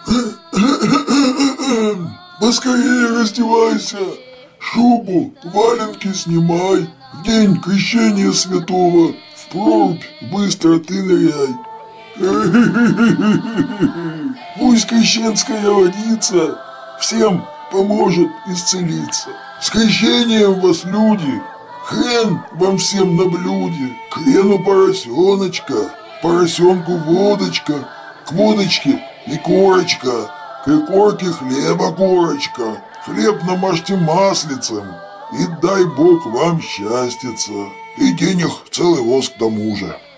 Поскорее раздевайся, шубу, валенки снимай. В день крещения святого в прорубь быстро ты ныряй. Пусть крещенская водица всем поможет исцелиться. С крещением вас, люди! Хрен вам всем на блюде, к хрену поросеночка, поросенку водочка, к водочке и корочка, к икорке хлеба корочка, хлеб намажьте маслицем, и дай Бог вам счастьица, и денег целый воз к тому же.